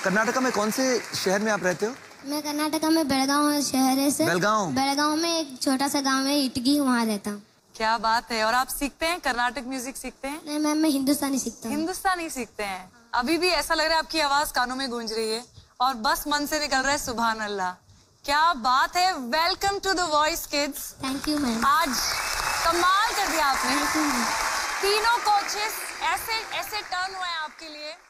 कर्नाटका में कौन से शहर में आप रहते हो? मैं कर्नाटका में बेलगांव शहर से। बेलगांव में एक छोटा सा गांव है इटगी, वहाँ रहता हूँ। क्या बात है। और आप सीखते हैं कर्नाटक म्यूजिक सीखते हैं? नहीं मैम, मैं हिंदुस्तानी सीखता हूँ। हिंदुस्तानी सीखते हैं। अभी भी ऐसा लग रहा है आपकी आवाज कानों में गूंज रही है और बस मन से निकल रहा है सुभान अल्लाह। क्या बात है। Welcome to the Voice Kids. Thank you ma'am. आज कमाल कर दिया आपने। तीनों कोचेस ऐसे टर्न हुए हैं आपके लिए।